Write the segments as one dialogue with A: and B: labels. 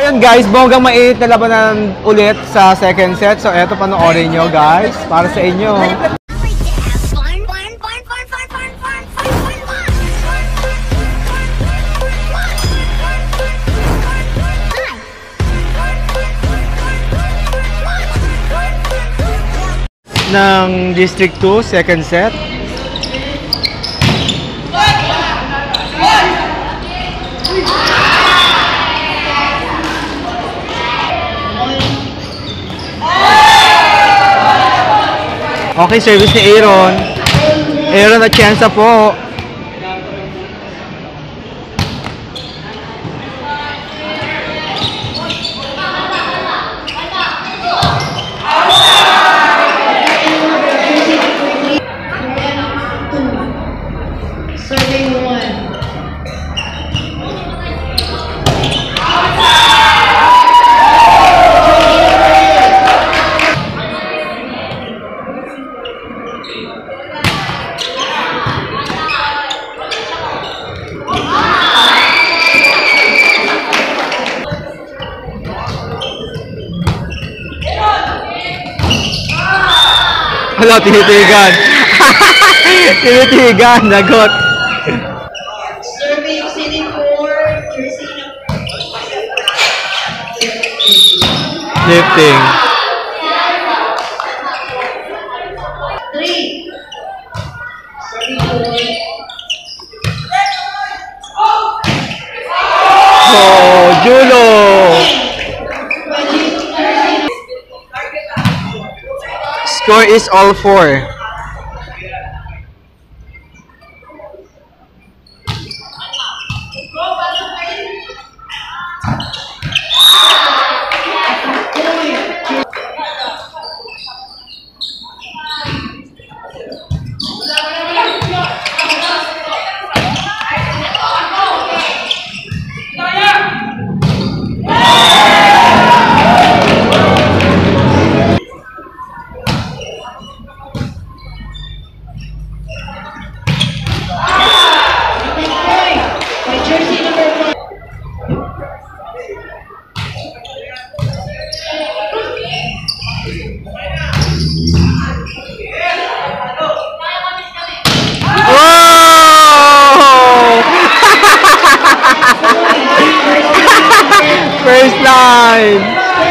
A: yun guys, bonggang mainit na labanan ulit sa second set. So eto, panoorin nyo guys, para sa inyo. Ng District 2, second set. Okay, service ni Aaron. Aaron at Chensa po. Wala, tinitigan. Tinitigan, nagot.
B: Serving City 4, jersey
A: Lifting.
B: 3. Serving 4.
A: Oh, Julo. Score is all 4. First line.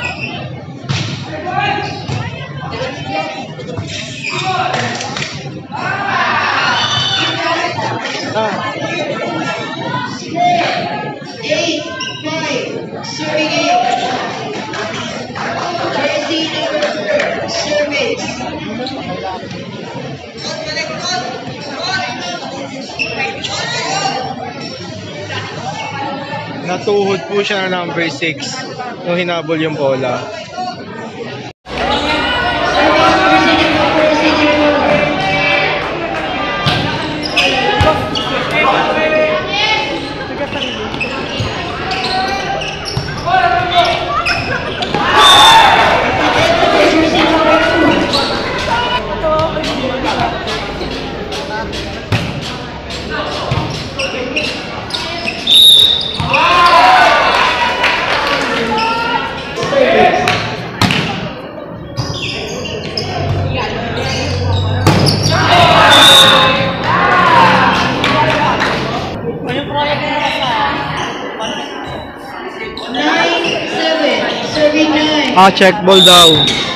A: Natuhod po siya na number 6 nung hinabol yung bola. Check ball daw.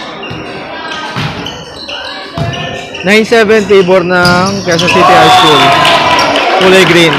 A: 9-7 favor ng Quezon City High School. Kulay green.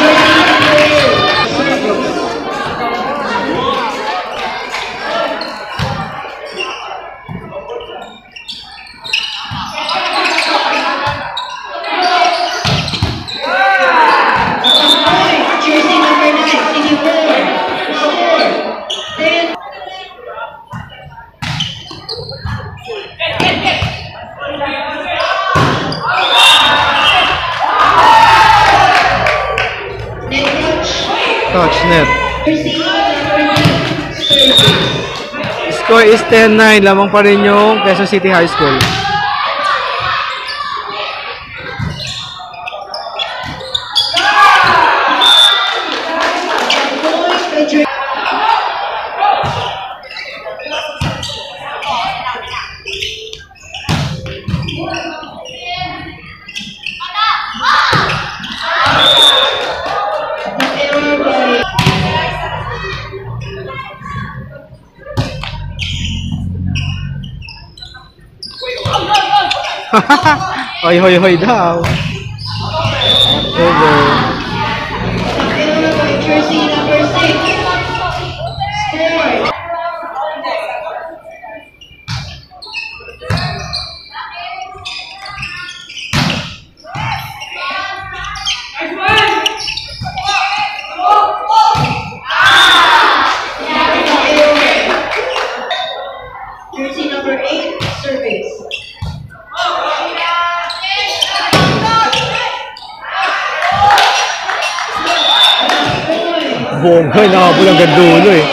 A: Touch net. Score is 10-9. Lamang pa rin yung Quezon City High School. Hoy, hoy, hoy daw. Over.
B: Jersey number 6. Score. Jersey number 8. Service.
A: Bongga, nakabul hanggang dulo eh.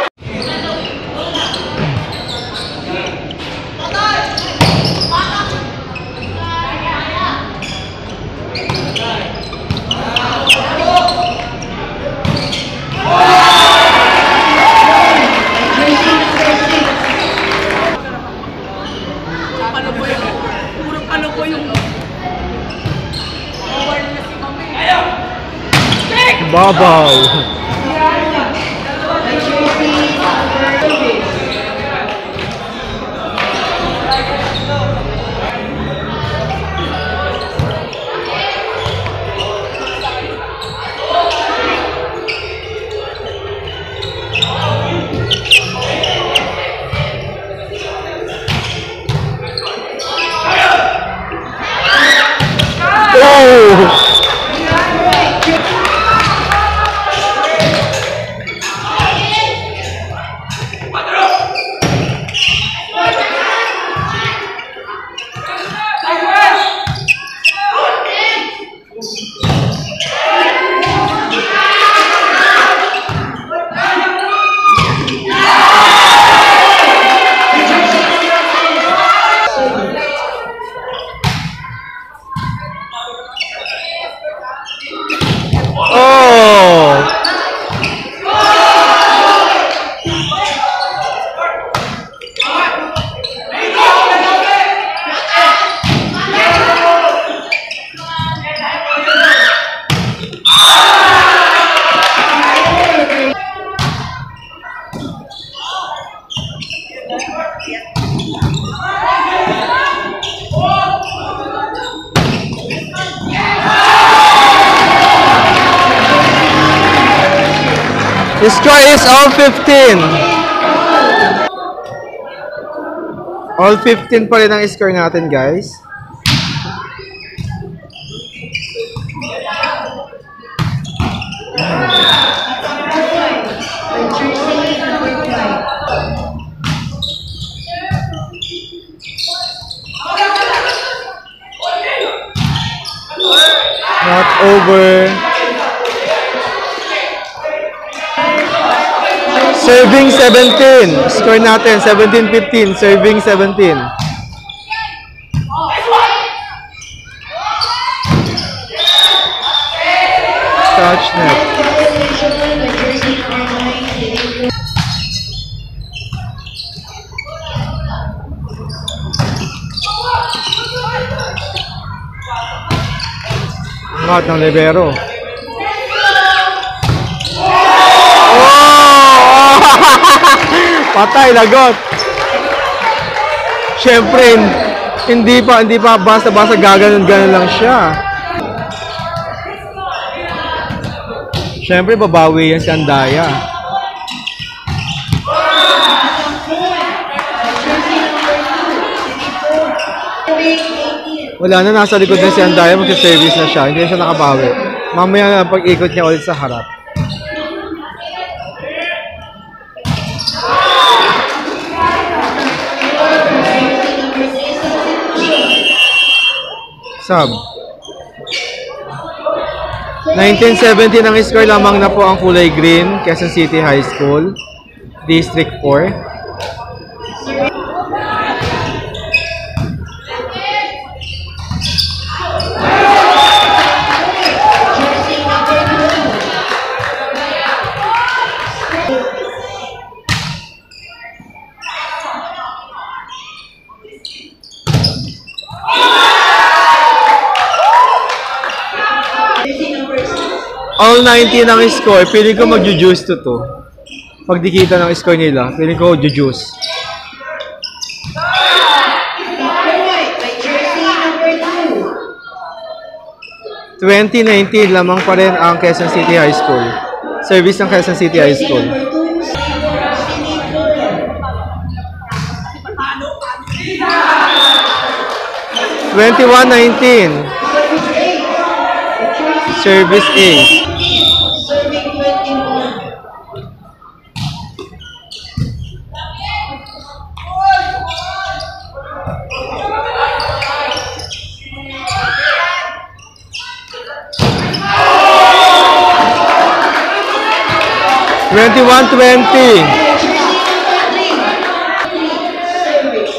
A: Babaw. Oh! The score is all 15. All 15 pa rin ang score natin, guys. Not over. Serving 17. Score natin, 17-15. Serving 17. Touch net. Angat ng libero. Patay, lagot. Siyempre, hindi pa basta-basta gaganon-ganon lang siya. Siyempre, babawi yan si Andaya. Wala na, nasa likod na si Andaya, magsa-service na siya. Hindi na siya nakabawi. Mamaya na pag-ikot niya ulit sa harap. Sub. 1970 ang score, lamang na po ang kulay green, Quezon City High School, District 4. All 19 ang score. Feeling ko mag-juice to. Pag dikita ng score nila, feeling ko juice.
B: Jersey
A: 2019 lamang pa rin ang Quezon City High School. Service ng Quezon City High
B: Jersey
A: School.
B: number 2, Sini 4.
A: 21-19.
B: Service 8.
A: Service A.
B: Serving 21.
A: Twenty-one-20.
B: Service.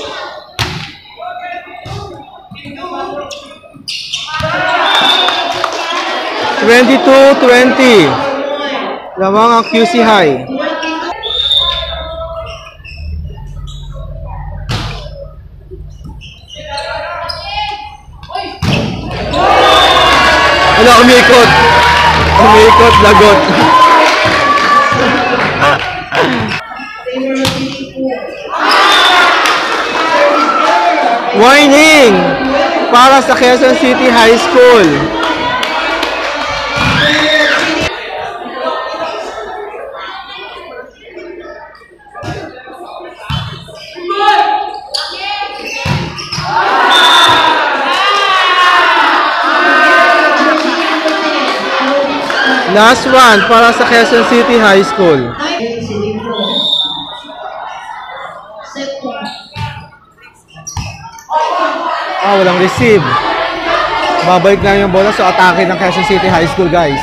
A: 22-20. Lamang ang QC High.
B: 22.
A: Wala, umikot. Umikot, lagot. Warning! Para sa Quezon City High School. Last one para sa Quezon City High School.
B: Set point.
A: Walang receive. Babalik lang yung bola sa atake ng Quezon City High School, guys.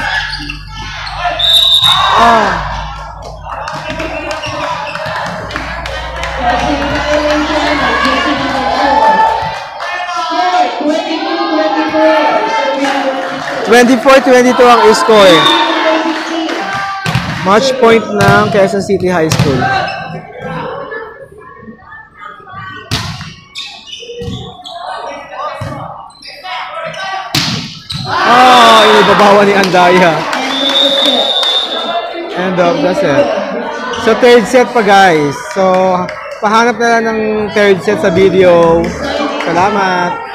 B: Violation number
A: 24-22 ang score. Match point ng Quezon City High School. Inibabawa ni Andaya. End of the set. So, third set pa, guys. So, pahanap na lang ng third set sa video. Salamat.